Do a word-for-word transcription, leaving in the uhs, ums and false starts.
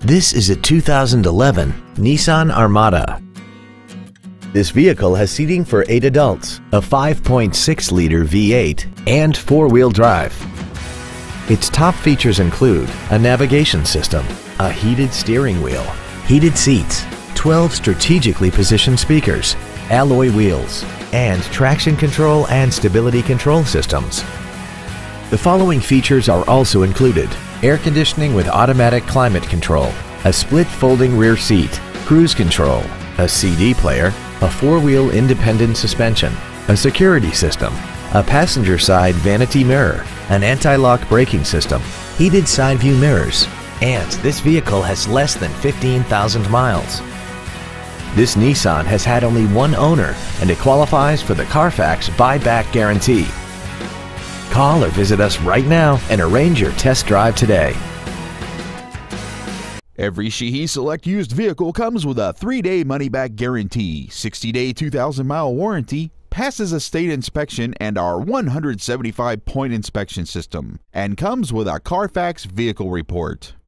This is a two thousand eleven Nissan Armada. This vehicle has seating for eight adults, a five point six liter V eight, and four-wheel drive. Its top features include a navigation system, a heated steering wheel, heated seats, twelve strategically positioned speakers, alloy wheels, and traction control and stability control systems. The following features are also included: air conditioning with automatic climate control, a split folding rear seat, cruise control, a C D player, a four-wheel independent suspension, a security system, a passenger side vanity mirror, an anti-lock braking system, heated side view mirrors, and this vehicle has less than fifteen thousand miles. This Nissan has had only one owner and it qualifies for the Carfax buyback guarantee. Call or visit us right now and arrange your test drive today. Every Sheehy Select used vehicle comes with a three day money-back guarantee, sixty day two thousand mile warranty, passes a state inspection and our one hundred seventy-five point inspection system, and comes with a Carfax vehicle report.